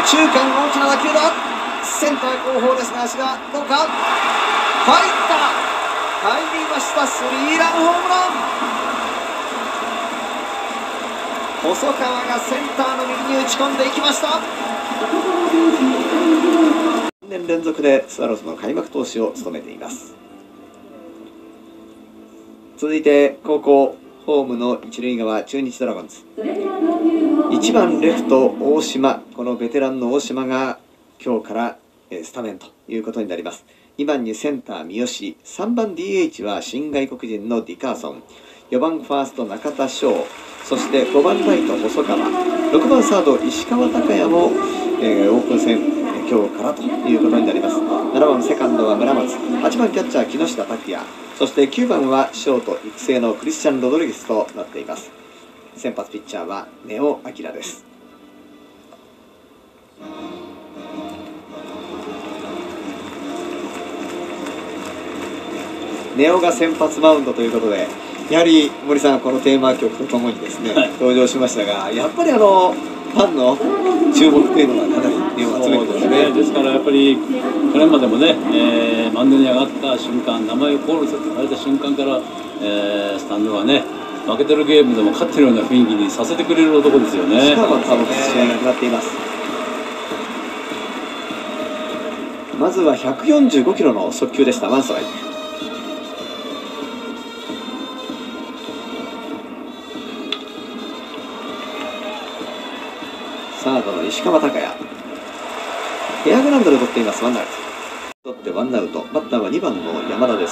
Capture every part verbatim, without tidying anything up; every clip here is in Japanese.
中間大きな打球だ。センター後方ですが、足がどうか。入った、入りました。スリーランホームラン。細川がセンターの右に打ち込んでいきました。にねん連続でスワローズの開幕投手を務めています。続いて高校ホームの一塁側、中日ドラゴンズ。いちばんレフト大島、このベテランの大島が今日からスタメンということになります。にばんにセンター三好、さんばん ディーエイチ は新外国人のディカーソン、よばんファースト中田翔、そしてごばんライト細川、ろくばんサード石川昂弥も、えー、オープン戦今日からということになります。ななばんセカンドは村松、はちばんキャッチャー木下拓也、そしてきゅうばんはショート育成のクリスチャン・ロドリゲスとなっています。先発ピッチャーは根尾明です。根尾が先発マウンドということで、やはり森さん、このテーマ曲とともにですね、はい、登場しましたが、やっぱりあのファンの注目というのがかなり目を集めてますね。 ですからやっぱり去年までもね、えー、マウンドに上がった瞬間、名前をコールされた瞬間から、えー、スタンドがね、負けてるゲームでも勝ってるような雰囲気にさせてくれる男ですよね。 しかも多分試合が決まっています。まずはひゃくよんじゅうごキロの速球でした。ワンストライク。サードの石川昂弥、エアグラウンドで取っています。ワンアウト、取ってワンアウト。バッターはにばんの山田です。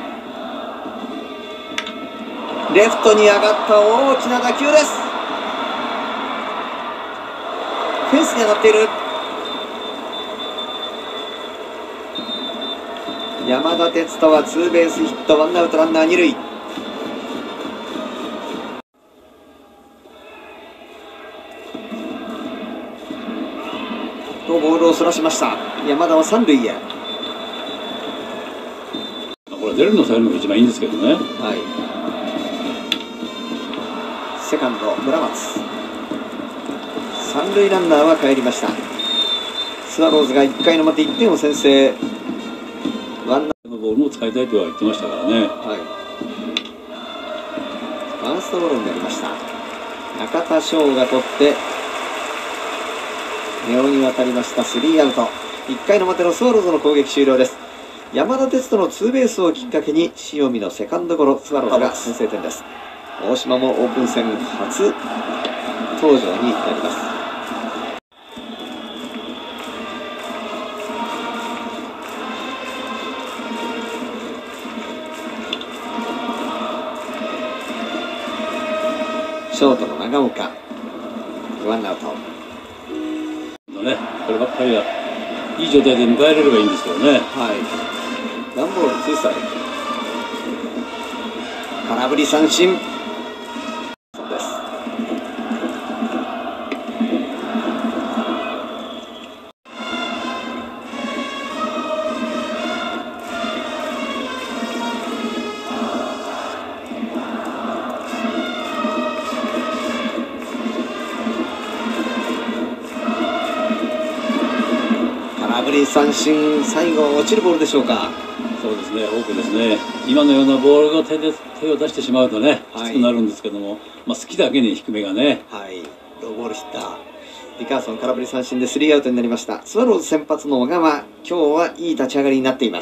レフトに上がった大きな打球です。フェンスに当たっている。山田哲人はツーベースヒット、ワンアウトランナー二塁。とボールをそらしました。山田は三塁へ。 これ出るのさえるのが一番いいんですけどね。はい。 セカンド村松、三塁ランナーは帰りました。スワローズがいっかいの表いってんを先制。ワンナウトのボールも使いたいとは言ってましたからね。はい。 ファーストゴロになりました。中田翔が取って根尾に渡りました。スリーアウト。いっかいの表のスワローズの攻撃終了です。山田哲人のツーベースをきっかけに塩見のセカンドゴロ、スワローズが先制点です。大島もオープン戦初登場になります。ショートの長岡、ワンアウト。 ね、こればっかりはいい状態で迎えれればいいんですけどね。はい。 ワンボールツーストライク。空振り三振。そうです。空振り三振、最後落ちるボールでしょうか。 そうですね、フォークですね。今のようなボールが手で手を出してしまうとね、きつくなるんですけども、まあ好きだけに低めがね。 はい、ローボールヒッター。ディカーソン空振り三振でスリーアウトになりました。スワローズ先発の小川、今日はいい立ち上がりになっています。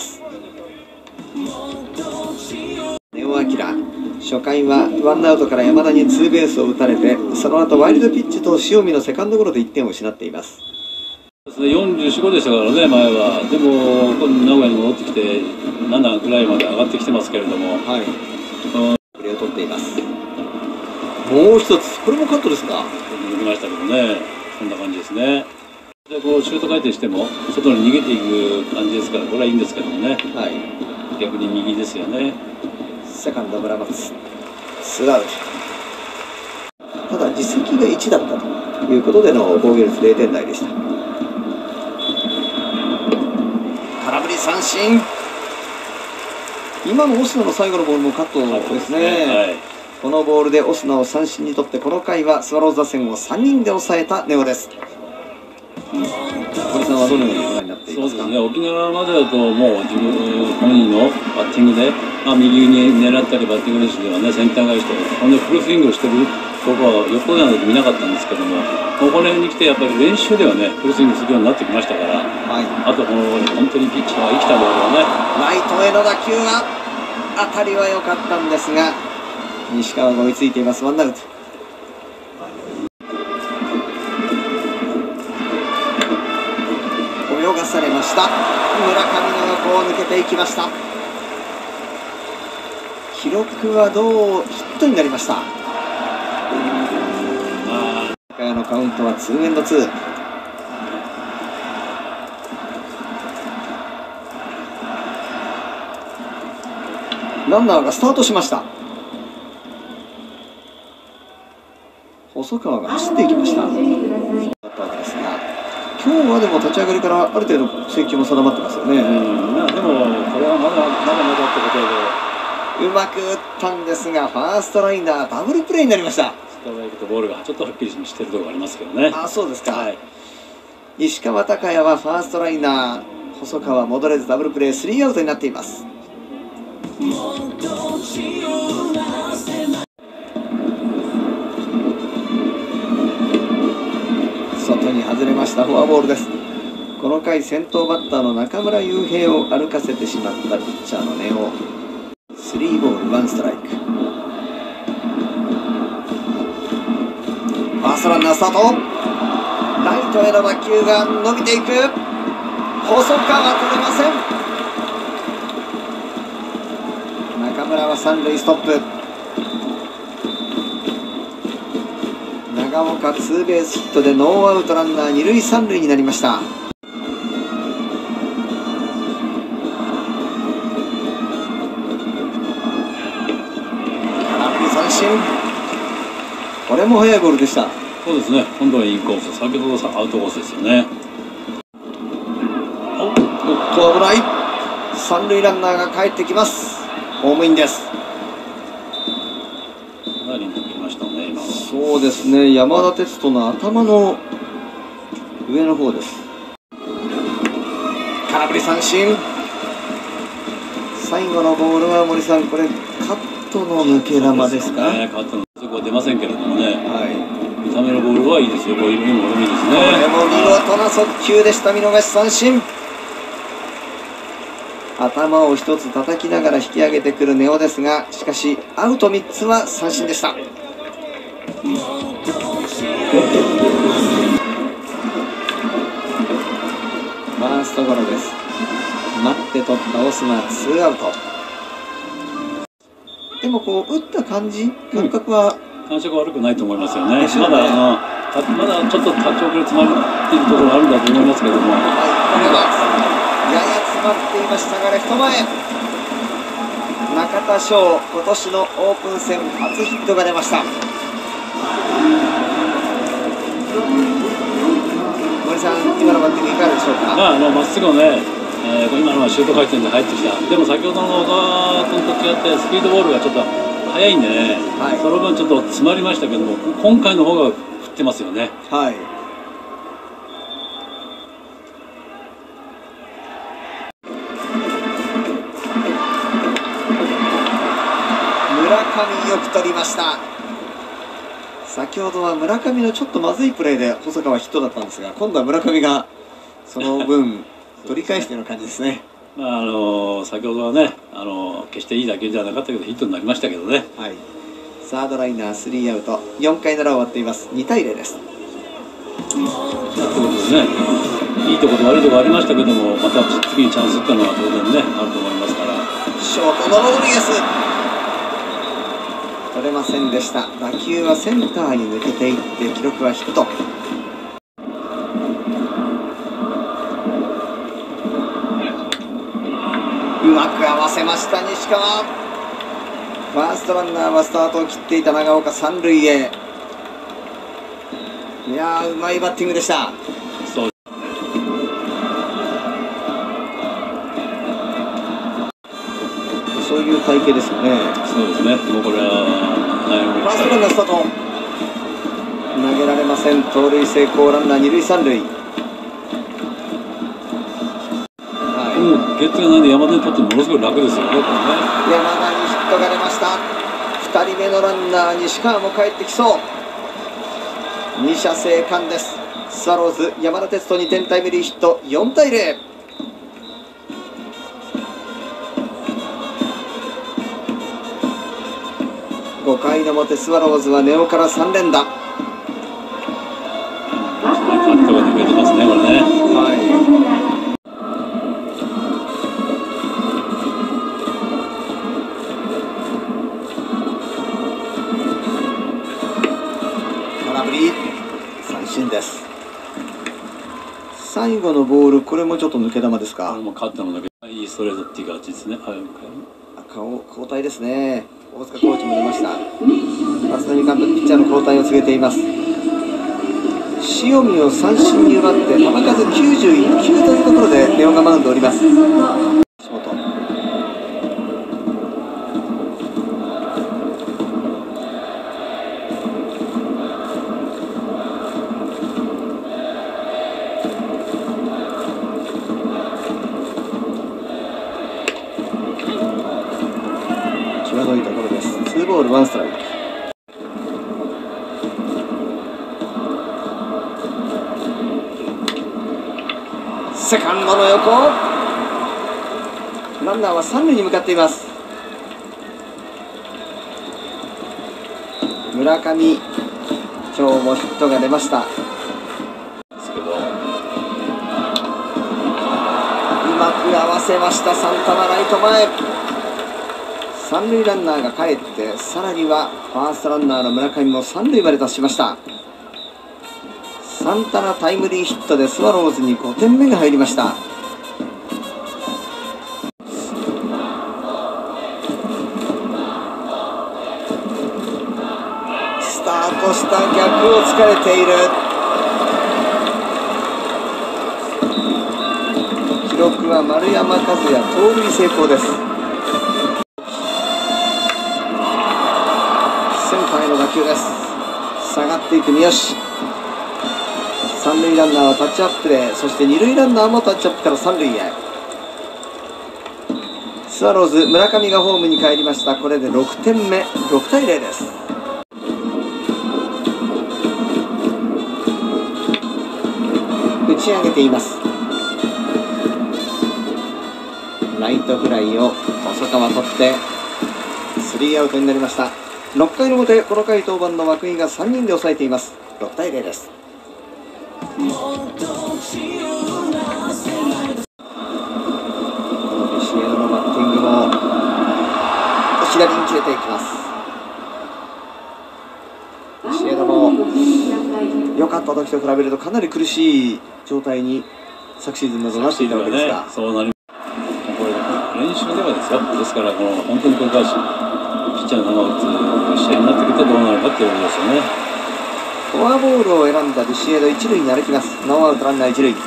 根尾明、初回はワンアウトから山田にツーベースを打たれて、その後ワイルドピッチと塩見のセカンドゴロでいってんを失っています。 よんじゅうよん、ごでしたからね、前は。でも、今度名古屋に戻ってきて、ななぐらいまで上がってきてますけれども、はい、 プレーを取っています。もう一つ、これもカットですか。 抜きましたけどね、こんな感じですね。でこうシュート回転しても、外に逃げていく感じですから、これはいいんですけどもね、はい、逆に右ですよね。 セカンド村松、ツーアウト。ただ、実績がいちだったということでの防御率れいてん台でした。空振り三振。今のオスナの最後のボールもカットですね。はい、このボールでオスナを三振にとって、この回はスワローズ打線をさんにんで抑えた根尾です。 堀さんはどのようにご覧になっていますか？ そうですね、沖縄までだともう自分本人のバッティングで、まあ、右に狙ったりバッティング練習ではねセンター返しとほんでフルスイングをしてるところはよっぽどなので見なかったんですけども、ここら辺に来てやっぱり練習ではねフルスイングするようになってきましたから、はい、あとこの本当にピッチャーが生きたボールをね、 ライトへの打球は当たりは良かったんですが西川が追いついています。ワンアウト。泳がされました。村上の横を抜けていきました。記録はどうヒットになりました。高谷のカウントはツーエンドツー。ランナーがスタートしました。細川が走っていきました。だったわけですが、今日はでも立ち上がりからある程度制球も定まってますよね。うん、 でもこれはまだまだまだってことでうまく打ったんですが、ファーストライナーダブルプレーになりました。 ストライクとボールがちょっとはっきりしてるところがありますけどね。 あ、そうですか。はい、石川昂弥はファーストライナー、細川戻れずダブルプレー、スリーアウトになっています。外に外れました。フォアボールです。この回先頭バッターの中村悠平を歩かせてしまったピッチャーの根尾。スリーボールワンストライク。ファーストランナースタート。ライトへの打球が伸びていく。細川取れません。中村は三塁ストップ。長岡ツーベースヒットでノーアウトランナー二塁三塁になりました。空振り三振。これも速いボールでした。 そうですね、今度はインコース、先ほどアウトコースですよね。 おっと危ない。三塁ランナーが帰ってきます。ホームインです。 かなり抜きましたね、今は。 そうですね、山田哲人の頭の上の方です。空振り三振。最後のボールは森さん、これカットの抜け球ですか？ ね、カットのそこは出ませんけれどもね。 はい。 痛めのボールはいいですよ。こういうのもいいですね。 これも見事な速球でした。見逃し三振。頭を一つ叩きながら引き上げてくる根尾ですが、しかしアウトみっつは三振でした。ファーストゴロです。待って取ったオスナ、ツーアウト。でもこう打った感じ、感覚は、 うん、感触は悪くないと思いますよね。まだあのまだちょっと立ち遅れ詰まっているところがあるんだと思いますけども。はい、これはやや詰まっていましたがレフト前。中田翔、今年のオープン戦初ヒットが出ました。森さん、今のバッティングいかがでしょうか？ まあ、あのまっすぐをね、えー、今のはシュート回転で入ってきた。でも先ほどの小川君と違ってスピードボールがちょっと速いんでね、はい、その分ちょっと詰まりましたけども、今回の方が振ってますよね。 はい。村上よく取りました。先ほどは村上のちょっとまずいプレーで細川ヒットだったんですが、今度は村上がその分取り返しての感じですね。 まああの先ほどはね、あの決していい打球ではなかったけどヒットになりましたけどね。 はい。サードライナースリーアウト、よんかいなら終わっています。にたいゼロです。ということですね。いいところと悪いところありましたけども、また次にチャンスっていうのは当然ねあると思いますから。 ショートのロドリゲス。取れませんでした。打球はセンターに抜けていって記録はヒット。うまく合わせました西川。ファーストランナーはスタートを切っていた長岡、三塁へ。いやー、うまいバッティングでした。 そうそういう体型ですよね。 そうですね。もうこれはファーストランナースタート。投げられません。盗塁成功。ランナー二塁三塁。 ゲッツがないんで山田にとってものすごい楽ですよね、これね。 山田にヒットが出ました。ふたりめのランナー西川も帰ってきそう。に者生還です。スワローズ山田哲人にてんタイムリーヒット、よんたいゼロ。ごかいの表スワローズは根尾からさん連打。 カットが抜けてますね、これね。 はい、空振り三振です。最後のボール、これもちょっと抜け球ですか。 これもカットの抜け、いいストレートっていう形ですね。はい、 顔交代ですね。大塚コーチも出ました。立浪監督、ピッチャーの交代を告げています。塩見を三振に奪って球数きゅうじゅういっきゅうというところで根尾がマウンドを降ります。ショート際どいところです。ツーボールワンストライク。セカンドの横、ランナーは三塁に向かっています。村上、今日もヒットが出ました。 ですけど、うまく合わせました。サンタナライト前、三塁ランナーが帰って、さらにはファーストランナーの村上も三塁まで達しました。サンタナタイムリーヒットでスワローズにごてんめが入りました。スタートした逆を突かれている。記録は丸山和也盗塁成功です。センターへの打球です。下がっていく三好。三塁ランナーはタッチアップで、そして二塁ランナーもタッチアップから三塁へ。スワローズ村上がホームに帰りました。これでろくてんめ、ろくたいゼロです。打ち上げています。ライトフライを細川取ってスリーアウトになりました。ろっかいの表、この回登板の涌井がさんにんで抑えています。ろくたいゼロです。このビシエドのバッティングも左に切れていきます。ビシエドも良かった時と比べるとかなり苦しい状態に昨シーズンなどなっていたわけですが、 そうなりこれ練習ではですよ。ですからこの本当にこれからピッチャーの球を打つ試合になってくるとどうなるかっていうことですよね。 フォアボールを選んだビシエド、一塁に歩きます。ノーアウトランナー一塁。ね、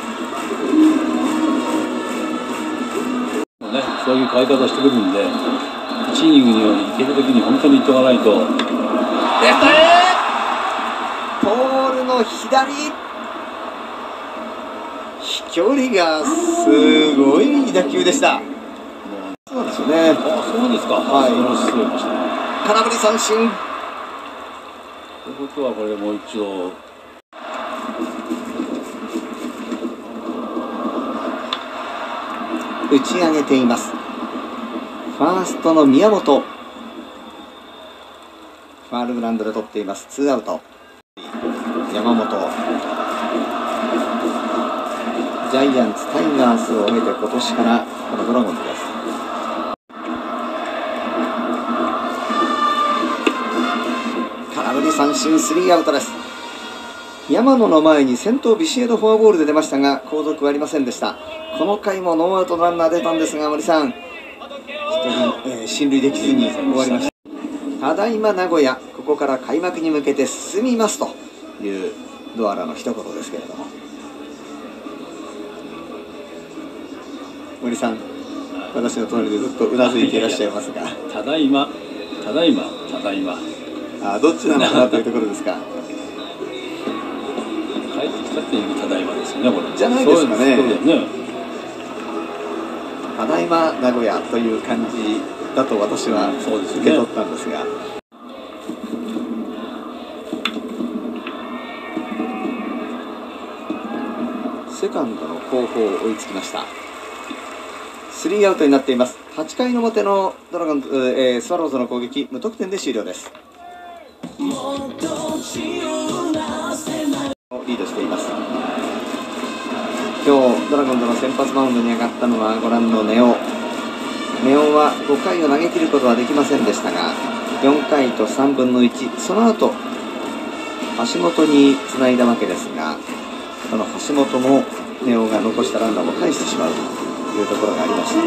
そういう変え方してくるんで、いちイニングにいけるときに本当にいっとかないと。レフトへポールの左、飛距離がすごい打球でした。そうですよね。 あ、そうですか。はい。 空振り三振。 ということはこれもう一度打ち上げています。ファーストの宮本、ファールグラウンドで取っています。ツーアウト。山本、ジャイアンツタイガースを経て今年からこのドラゴンズです。空振り三振、スリーアウトです。山野の前に先頭ビシエドフォアボールで出ましたが後続はありませんでした。この回もノーアウトランナー出たんですが、森さん一人、えー、進塁できずに終わりました。ただいま名古屋、ここから開幕に向けて進みますというドアラの一言ですけれども、森さん、私の隣でずっとうなずいていらっしゃいますが、 ただいまただいまただいま、 あ、どっちなのかなというところですか。 帰ってきたっていうただいまですよね、これ。 じゃないですかね。 ただいま名古屋という感じだと私は受け取ったんですが。セカンドの後方を追いつきました。スリーアウトになっています。はちかいの表のドラゴンズ、えー、スワローズの攻撃、無得点で終了です。リードしています。今日ドラゴンズの先発マウンドに上がったのはご覧の根尾。根尾はごかいを投げ切ることはできませんでしたが、よんかいとさんぶんのいち、その後橋本につないだわけですが、この橋本も根尾が残したランナーを返してしまうというところがありました。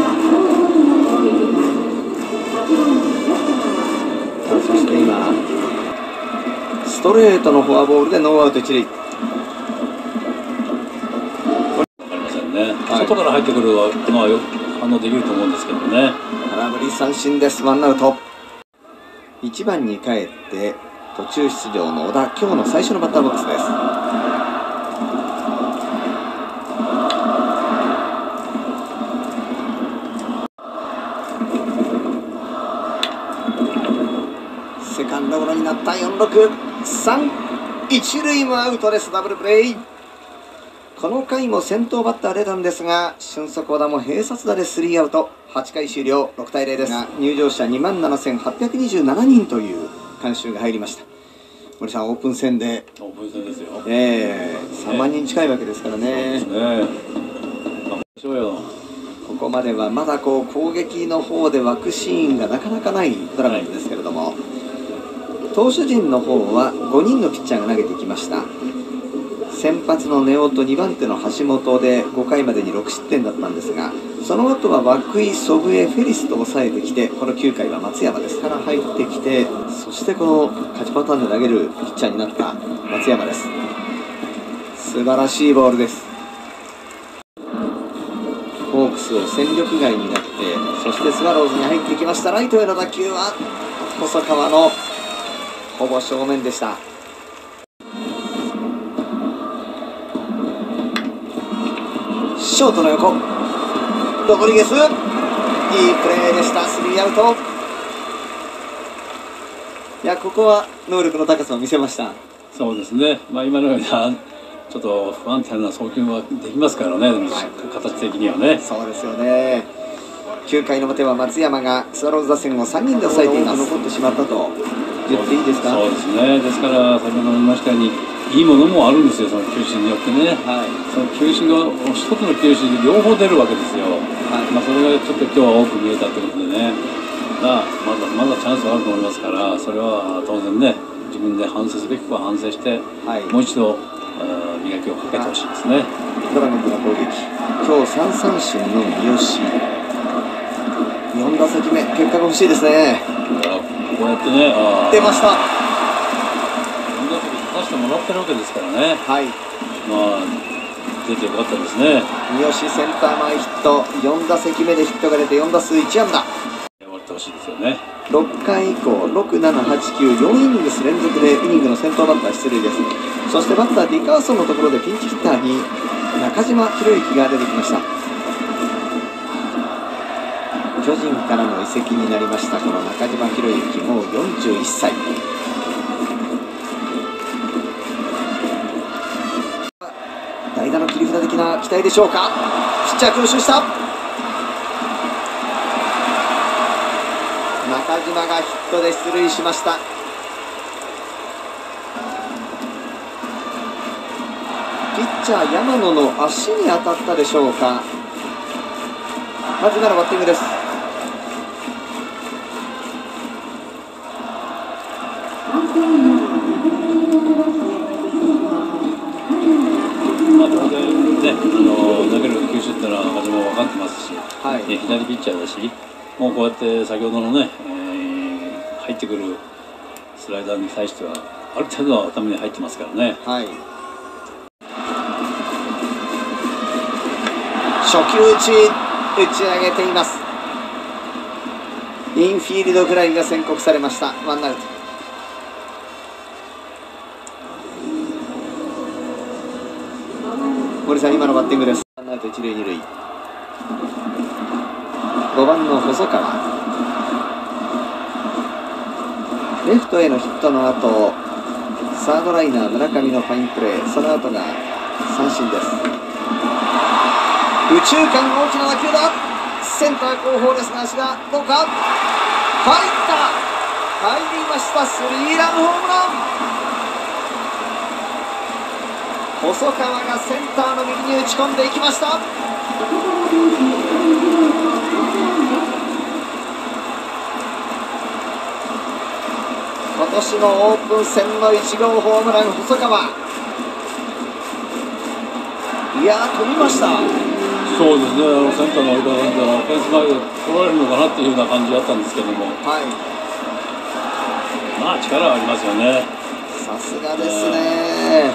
そして今ストレートのフォアボールでノーアウト一塁。 ね、はい、外から入ってくるのは反応できると思うんですけどね。 空振り三振です。ワンアウト。いちばんに帰って途中出場の小田、今日の最初のバッターボックスです。セカンドゴロになった。よんろくさん、一塁もアウトです。ダブルプレー。この回も先頭バッター出たんですが、俊足小田も併殺打でスリーアウト。はちかい終了、ろくたいゼロですが、入場者にまんななせんはっぴゃくにじゅうななにんという観衆が入りました。森さん、オープン戦でオープン戦ですよ、 えー、さんまんにん近いわけですからね。 そうですね。そうよ。 ここまではまだこう攻撃の方で湧くシーンがなかなかないドラゴンズですけれども、はい、投手陣の方はごにんのピッチャーが投げてきました。先発の根尾とにばんての橋本でごかいまでにろくしってんだったんですが、その後は涌井、祖父江、フェリスと抑えてきて、このきゅうかいは松山ですから入ってきて、そしてこの勝ちパターンで投げるピッチャーになった松山です。素晴らしいボールです。ホークスを戦力外になって、そしてスワローズに入ってきました。ライトへの打球は細川のほぼ正面でした。ショートの横、ロドリゲス、いいプレーでした。スリーアウト。いや、ここは能力の高さを見せました。 そうですね、まあ、今のようなちょっと不安定な送球はできますからね、はい、形的にはね。 そうですよね。きゅうかいの表は松山がスワローズ打線をさんにんで抑えています。残ってしまったと言っていいですか。 そうですね。ですから先ほど言いましたように、いいものもあるんですよ、その球種によってね。はい、その球種が一つの球種で両方出るわけですよ。はい、まあそれがちょっと今日は多く見えたということでね。まあまだまだチャンスはあると思いますから、それは当然ね、自分で反省すべきは反省して、はい、もう一度磨きをかけてほしいですね。 ドラゴンズの攻撃、今日さんさんしんの三好、よんだせきめ、結果が欲しいですね。 こうやってね、あ出ました。 よんだせき出してもらってるわけですからね。はい。まあ出てよかったですね。 三好センター前ヒット、よんだせきめでヒットが出てよんだすういちあんだ。 終わってほしいですよね。 ろっかい以降、ろく、なな、はち、きゅう、よんイニングス連続でイニングの先頭バッター出塁です。そしてバッターディカーソンのところでピンチヒッターに中島博之が出てきました。巨人からの移籍になりましたこの中島博之、もうよんじゅういっさい。代打の切り札的な期待でしょうか。ピッチャー強襲した。中島がヒットで出塁しました。ピッチャー山野の足に当たったでしょうか。まず今のバッティングです。 まあ当然ね、あの投げる球種っていうのは中島も分かってますし、はい、左ピッチャーだし、もうこうやって先ほどのね、えー、入ってくるスライダーに対してはある程度は頭に入ってますからね。はい、 初球打ち打ち上げています。インフィールドフライが宣告されました。ワンアウト。森さん、今のバッティングです。ワンアウト一塁二塁。 ばんの細川、レフトへのヒットの後サードライナー村上のファインプレー、その後が三振です。右中間大きな打球だ、センター後方ですが足がどうか、入った、入りました、スリーランホームラン。細川がセンターの右に打ち込んでいきました。今年のオープン戦のいち号ホームラン、細川、いやー飛びました。 そうですね、あのセンターの間なんでフェンス前で取られるのかなっていうような感じだったんですけども、 はい、 まあ力ありますよね。 さすがですね。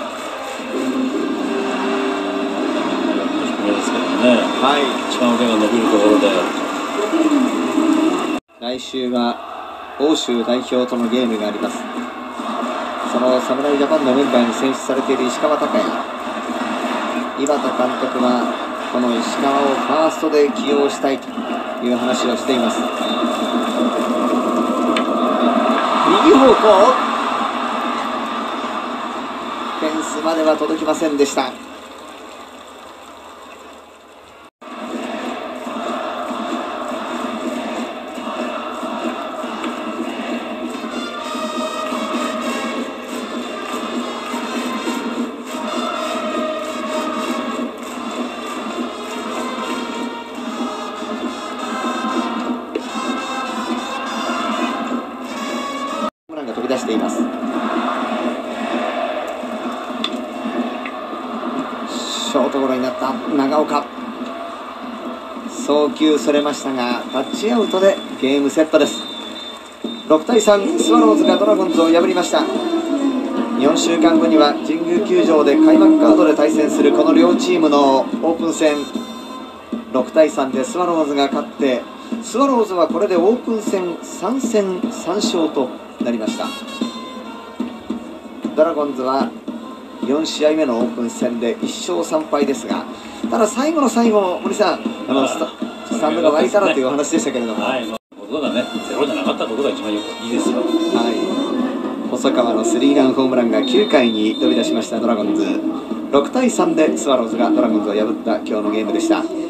低めですけどね、はい、一番腕が伸びるところで。 来週は欧州代表とのゲームがあります。その侍ジャパンのメンバーに選出されている石川昂弥、井端監督はこの石川をファーストで起用したいという話をしています。右方向、フェンスまでは届きませんでした。飛び出しています。ショートゴロになった長岡、送球それましたがタッチアウトでゲームセットです。ろくたいさん、スワローズがドラゴンズを破りました。よんしゅうかんごには神宮球場で開幕カードで対戦するこの両チームのオープン戦、ろくたいさんでスワローズが勝って、スワローズはこれでオープン戦さんせんさん勝となりました。ドラゴンズはよん試合目のオープン戦でいっ勝さん敗ですが、ただ最後の最後、森さん、あのスタスタンドが湧いたらというお話でしたけれども、 はい、ことがね、ゼロじゃなかったことが一番いいですよ。 はい、細川のスリーランホームランがきゅうかいに飛び出しましたドラゴンズ。ろくたいさんでスワローズがドラゴンズを破った今日のゲームでした。